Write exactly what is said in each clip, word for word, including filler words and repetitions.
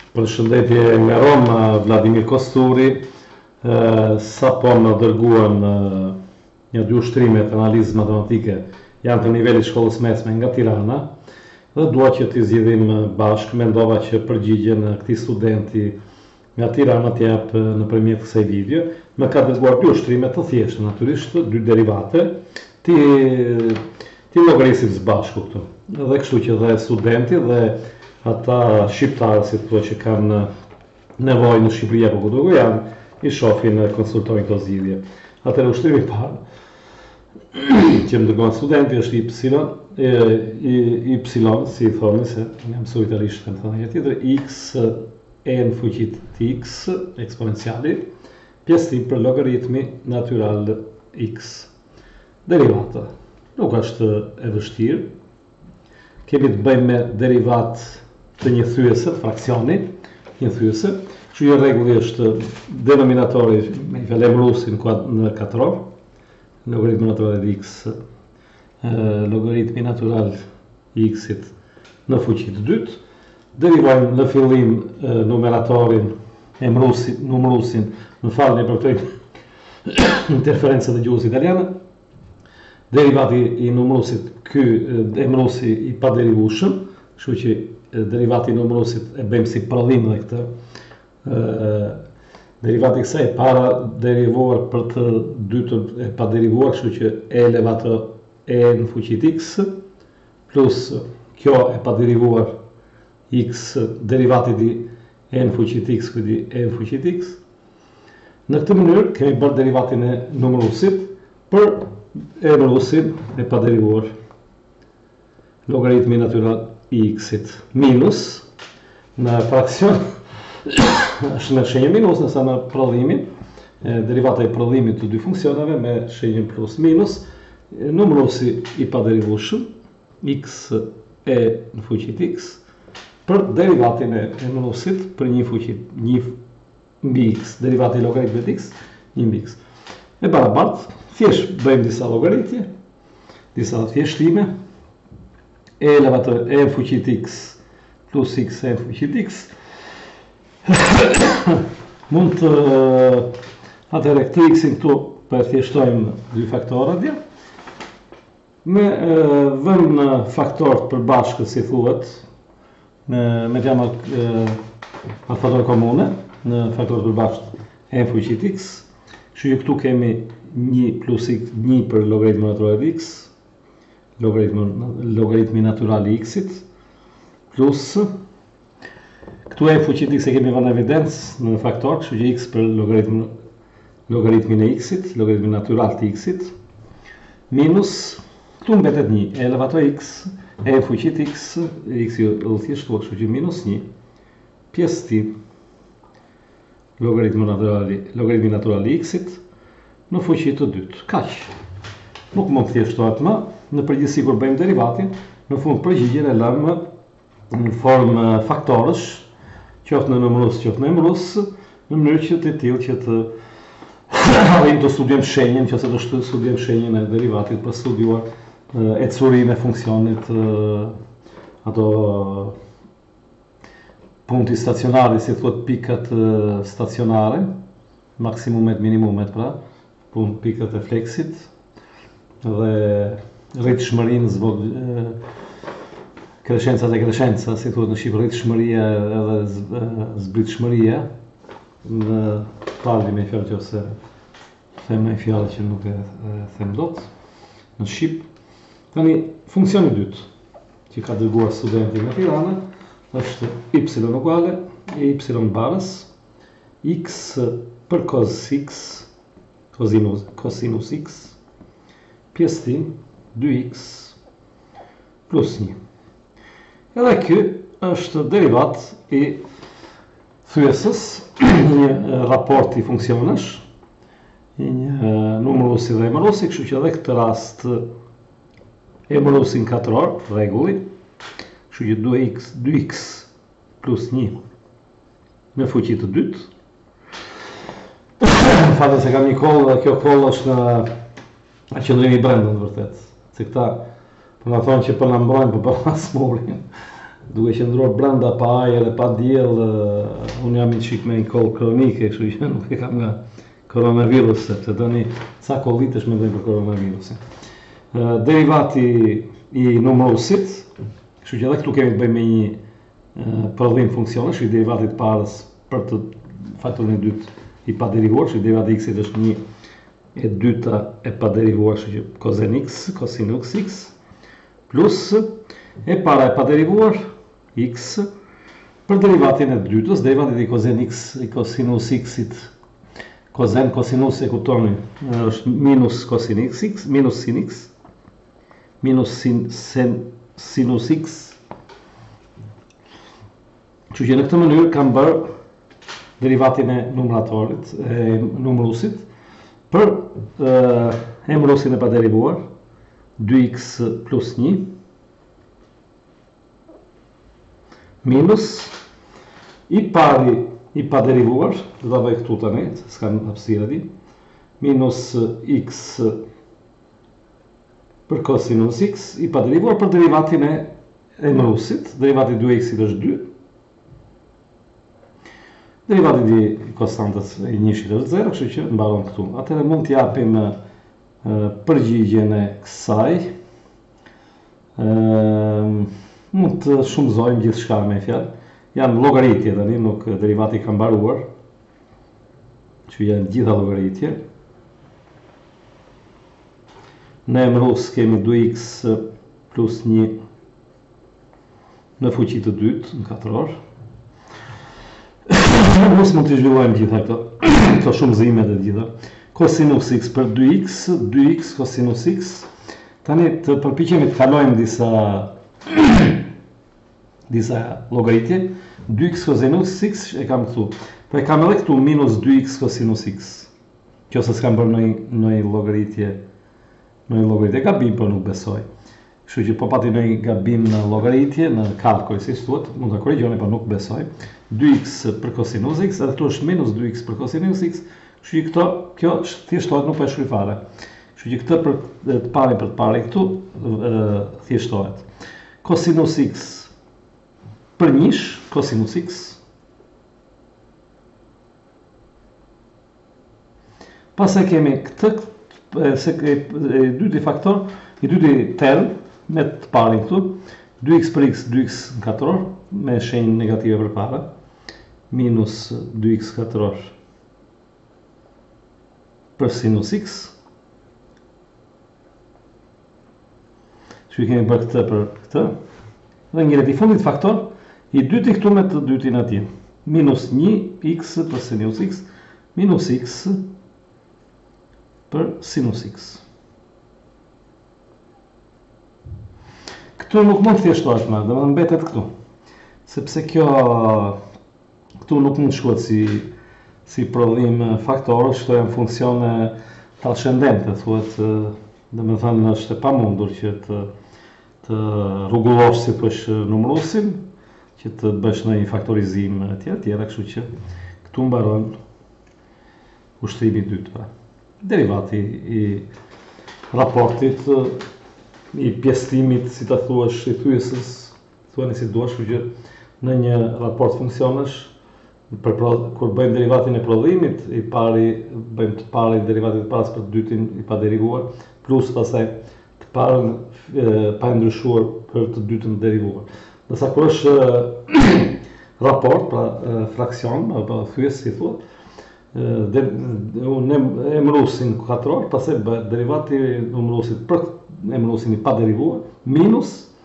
Përshëndetje nga Roma, Vladimir Kosturi. Sa po më dërguan një dy ushtrimet analizë matematike janë të nivelit shkollës mesme nga Tirana dhe dua që t'i zgjidhim bashkë. Mendova që përgjigjen këtij studenti nga Tirana t'i jap nëpërmjet kësaj video. Më ka dërguar dy ushtrime të thjeshta, natyrisht, dy derivate, ti ti llogarisim së bashku këtu. Dhe kështu që dhe studenti dhe ata shqiptarë, si thua, që kanë nevojë në Shqipëri apo ku do janë, i shohin, konsultojnë këto zgjidhje. Atëherë ushtrimi i parë që më dërgon studenti është y, y, si i thoni, se nga mësoj italisht kanë thënë një tjetër, x e në fuqit të x eksponenciali, pjesëtim për logaritmi natyral x. Derivata. Nuk është e vështirë. Kemi të bëjmë me derivat të një thyese, të fraksioni, një thyese. Kështu që rregulli është denominatori me fjalë emrusin në katror, logaritmi natural i x, logaritmi natural i x-it në fuqi të dytë. Derivojmë në fillim numeratorin, emrusin, numrusin, më falni për këtë interferencë të gjuhës italiane. Derivati i numrusit, ky emrusi i paderivueshëm, kështu që derivati i numrusit e bëjmë si prodhim dhe këtë. Derivati i kësaj e para derivuar për të dytën e paderivuar, kështu që e elevato e në fuqit x plus kjo e paderivuar x, derivati i e në fuqit x këti e në fuqit x. Në këtë mënyrë kemi bërë derivatin e numrusit për emrusin e paderivuar, logaritmi natyral i x-it minus në fraksion është me shenjë minus, nësa në prodhimin, derivata i prodhimit të dy funksionave me shenjën plus minus, numrusi i paderivueshëm x e në fuqit x për derivatin e numrusit për një fuqit një mbi x, derivati i logaritmit x një mbi x. E barabartë, thjesht bëjmë disa llogaritje, disa thjeshtime, e elevator e në fuqit x plus x e në fuqit x. Mund të atëherë këtë x-in këtu përthjeshtojmë dy faktorët dje. Me vëmë në faktorët përbashkët, si thuhet, me, me të jamë faktorë komune, në faktorët përbashkët e në fuqit x. Kështu që këtu kemi një plus x, një për logaritmi natural i x, logaritmi, logaritmi natural i x-it, plus këtu e fuqit x e kemi vënë evidencë në faktor, kështu që x për logaritmi, logaritmin e x-it, logaritmi natural të x-it, minus, këtu mbetet një, e elevato x, e fuqit x, x i udhëtieshtuar, kështu që minus një, pjesë ti, logaritmi natural, logaritmi natural i x-it, në fuqi të dytë. Kaq. Nuk mund të thjeshtohet më, në përgjithësi kur bëjmë derivatin, në fund përgjigjen e lëmë në formë faktorësh, qoftë në numërus, qoftë në emrus, në mënyrë që të tillë që të arrijmë të studiojmë shenjën, nëse do të studiojmë shenjën e derivatit për studiuar ecurinë e funksionit, ato punti stacionari, si thuhet pikat stacionare, maksimumet, minimumet, pra, punë pikat e fleksit dhe rritshmërinë, kreshencat e kreshenca, si thuhet në Shqipëri, rritshmëria edhe zbritshmëria, në paldi me fjalë që ose them në fjalë që nuk e them dot në Shqip. Tani funksioni i dytë që ka dërguar studenti nga Tirana është y uguale e y barës x për cos x, cosinus, cosinus x, pjesëtim dy x plus një. Edhe ky është derivat i thyesës, një raport i funksionesh, një numërusi dhe emërusi, kështu që edhe këtë rast emërusin katror, rregulli, kështu që dy x, dy x plus një me fuqi të dytë. Fatë se kam një kollë dhe kjo kollë është në qëndrimi brenda në vërtet. Se këta për në thonë që për në mbrojnë, për për në smurin. duke qëndruar brenda pa ajër e pa diell, unë jam një qik me një kollë kronike, kështu që nuk e kam nga koronavirus, sepse tani ca kollitesh mendoj për koronavirusin. Derivati i numërusit, kështu që edhe këtu kemi të bëjmë me një prodhim funksionesh, i derivatit parës për të faktorin e dytë i pa derivuar, kështu derivati x-it është një e dyta e pa derivuar, kështu që kosen x, kosinus x, plus e para e pa derivuar, x, për derivatin e dytës, derivatit i kosen x, i kosinus x-it, kosen, kosinus e kuptoni, është minus kosin x, minus sin x, minus sin, sin, sinus x. Që që në këtë mënyrë kam bërë derivatin e numëratorit, e numërusit, për e, emërusin e pa derivuar, dy x plus një, minus i pari i pa derivuar, dhe da bëj këtu tani, s'kam hapësirë di, minus x për kosinus x, i pa derivuar për derivatin e emërusit, derivati dy x-it është dy, derivatit i konstantës e njëshit është zero, kështu që mbaron këtu. Atëherë mund t'japim përgjigjen e kësaj, e, mund të shumëzojmë gjithë shka me fjalë, janë logaritje tani, nuk derivati ka mbaruar, që janë gjitha logaritje. Në emërus kemi dy x plus një në fuqi të dytë, në katëror. Mos mund të zhvillojmë gjitha këto, këto shumëzimet e gjitha. Kosinus x për dy x, dy x kosinus x. Tani të përpiqemi të kalojmë disa disa logaritje. dy x kosinus x e kam këtu. Po e kam edhe këtu minus dy x kosinus x. Kjo se s'kam bërë në një logaritje, në një logaritje gabim, por nuk besoj. Kështu që po pati në një gabim në logaritje, në kalkuj, si thuhet, mund të korrigjoni, por nuk besoj. dy x për kosinus x, edhe këtu është minus dy x për kosinus x, kështu që këto, kjo thjeshtohet, nuk po e shkruaj fare. Kështu që këtë për të parin për të parin këtu, thjeshtohet. Kosinus x për njësh, kosinus x, pas e kemi këtë, se e dyti faktor, i dyti term, me të parin këtu, dy x për x, dy x në katëror, me shenjë negative për para, minus dy x katëror për sinus x. Që kemi bërë këtë për këtë. Dhe njëret i fundit faktor, i dyti këtu me të dytin atje. Minus një x për sinus x, minus x për sinus x. Këtu nuk mund të thjeshtohet më, dhe më mbetet këtu. Sepse kjo, këtu nuk mund të shkuat si, si prodhim faktorës, këto janë funksione talshëndente, thuhet, dhe me thënë është e pamundur që të, të rrugullosh si thush numërusin, që të bësh në një faktorizim tjera tjera, kështu që këtu mbaron ushtrimi i dytë. Derivati i raportit, i pjesëtimit, si ta thuash, i thyesës, thuani si duash, kështu që në një raport funksionesh, për kur bëjmë derivatin e prodhimit, i pari bëjmë të pari derivatit të parës për të dytin i pa derivuar, plus pasaj të parën pa ndryshuar për të dytin derivuar. Nësa kur është raport, pra fraksion, pa thyes, si thua, unë emërusin katëror, pasaj bëjmë derivati numërusit për emërusin i pa derivuar, minus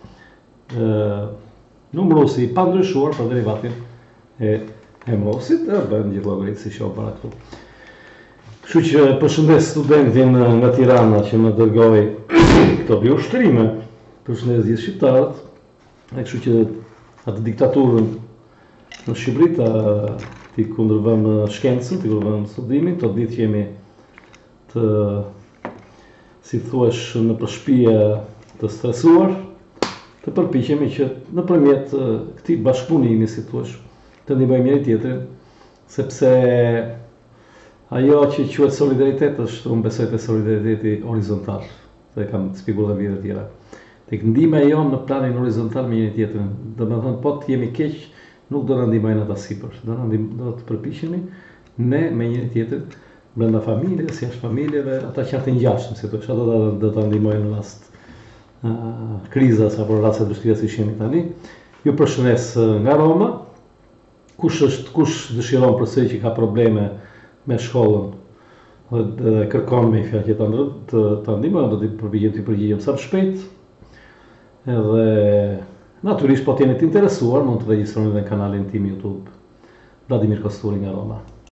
numërusi i pa ndryshuar për derivatin e emërusit, e bëjmë gjithë logaritë si shoh para këtu. Kështu që përshëndes studentin nga Tirana që më dërgoi këto dy ushtrime, përshëndes gjithë shqiptarët, e kështu që atë diktaturën në Shqipëri ti kundërvëm shkencën, ti kundërvëm studimin, të ditë që jemi të, si thuash, në përshpije të stresuar, të përpiqemi që nëpërmjet këtij bashkëpunimi, si thuash, të ndihmojmë njëri tjetrin, sepse ajo që quhet solidaritet është, unë besoj te solidariteti horizontal, dhe kam shpjeguar edhe vite të tjera. tek ndihma e jonë në planin horizontal me njëri tjetrin. Do të thënë po të jemi keq, nuk do na ndihmojnë ata sipër. Do na do të përpiqemi ne me njëri tjetrin brenda familjes, jashtë familjeve, ata që janë të ngjashëm, si thosh, ata do ta ndihmojnë në rast uh, krizas apo raste vështira si jemi tani. Ju përshëndes nga Roma. Kush është kush dëshiron përsëri që ka probleme me shkollën dhe kërkon me fjalë që ta të ta ndihmojmë, do të përpiqem të përgjigjem sa më shpejt. Edhe natyrisht po të jeni të interesuar, mund të regjistroheni në kanalin tim YouTube Vladimir Kosturi nga Roma.